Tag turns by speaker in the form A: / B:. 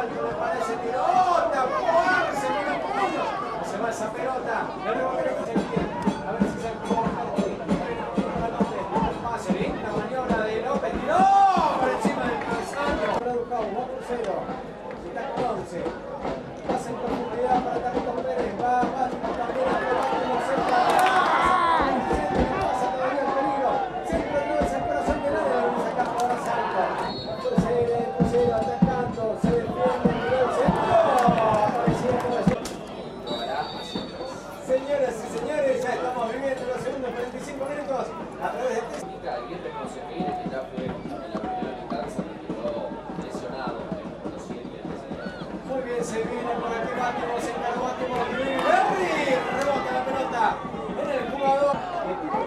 A: Salto, me parece tirota. ¡Jugarse con los puños! Se va esa pelota. El rebote que se viene. A ver si se equivoca. Pase, linda maniobra de López. ¡Tiró! Por encima del travesaño. Ducau, va por 0. Está con 11. Pasa en profundidad para Carlitos Pérez. Va también a probar como cerca. Pasa todavía el peligro. Centro de nuevo es el corazón del área. Vamos a sacar ahora Salto. Crucero atacando. Se defiende. Tiró el centro. Señoras y señores, ya estamos viviendo los segundos 45 minutos a través de
B: técnica. Y este José Miguel, que ya fue en la primera mitad, se retiró lesionado en los 7.
A: Muy bien, se viene por aquí Máximo, se encargó Máximo. Berry, rebota la pelota en el jugador.